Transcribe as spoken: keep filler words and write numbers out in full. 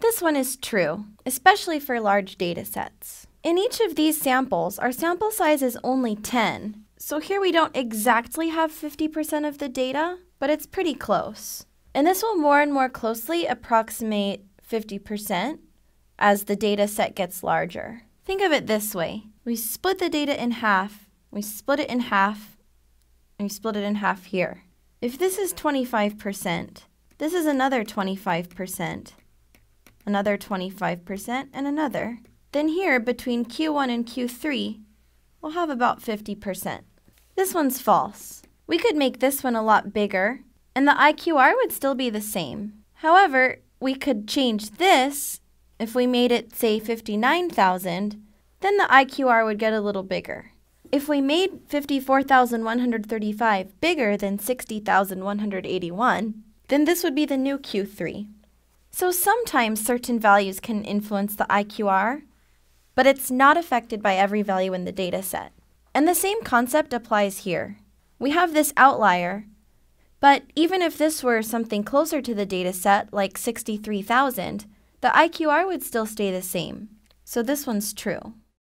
this one is true, especially for large data sets. In each of these samples, our sample size is only ten. So here we don't exactly have fifty percent of the data, but it's pretty close. And this will more and more closely approximate fifty percent as the data set gets larger. Think of it this way. We split the data in half, we split it in half, and we split it in half here. If this is twenty-five percent, this is another twenty-five percent, another twenty-five percent, and another. Then here, between Q one and Q three, we'll have about fifty percent. This one's false. We could make this one a lot bigger, and the I Q R would still be the same. However, we could change this. If we made it, say, fifty-nine thousand, then the I Q R would get a little bigger. If we made fifty-four thousand one hundred thirty-five bigger than sixty thousand one hundred eighty-one, then this would be the new Q three. So sometimes certain values can influence the I Q R, but it's not affected by every value in the data set. And the same concept applies here. We have this outlier, but even if this were something closer to the data set, like sixty-three thousand, the I Q R would still stay the same. So this one's true.